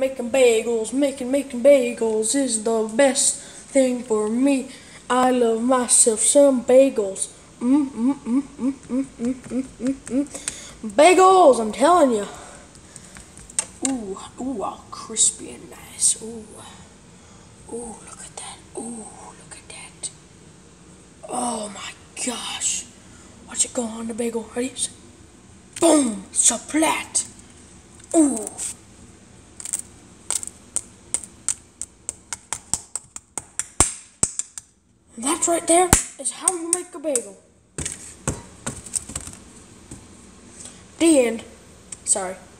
making bagels. Making bagels is the best thing for me. I love myself some bagels. Bagels, I'm telling you. Ooh, all crispy and nice. Ooh, look at that. Ooh, look at that. Oh my gosh. Watch it go on the bagel. Ready? Boom! So flat. Ooh. And that right there is how you make a bagel. The end. Sorry.